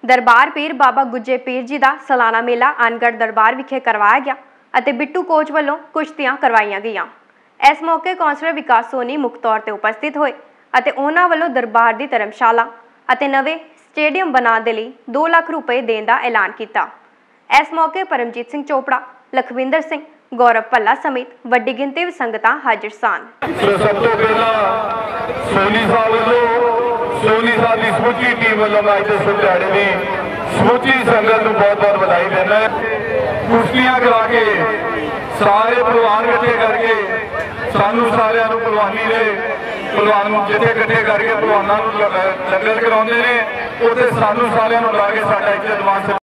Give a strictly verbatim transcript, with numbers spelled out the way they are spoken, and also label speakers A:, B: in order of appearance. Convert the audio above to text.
A: दरबार पीर बाबा गुज्जे पीर जी का सालाना मेला अनगढ़ दरबार विखे करवाया गया और बिट्टू कोच वालों कुश्तियां करवाई गई। इस मौके कौंसलर विकास सोनी मुख्य तौर पर उपस्थित होए और उन्होंने वालों दरबार की धर्मशाला और नवे स्टेडियम बनाने के लिए दो लाख रुपए देने का ऐलान किया। इस मौके परमजीत सिंह चोपड़ा, लखविंदर सिंह, गौरव भल्ला समेत वड्डी गिनती में संगतां हाजिर सन।
B: सोनी साहब की समुची टीम वालों मैं इस दिहाड़े की समुची संगत को बहुत बहुत बधाई देना। कुश्तियां करा के सारे पहलवान इकट्ठे करके सानू सारिਆਂ ਨੂੰ पहलवानी ਦੇ पहलवान जिथे इकट्ठे करके पहलवानों लंगर कराते हैं, उत्थे सानू सारिਆਂ ਨੂੰ ला के साडा इज्जतमान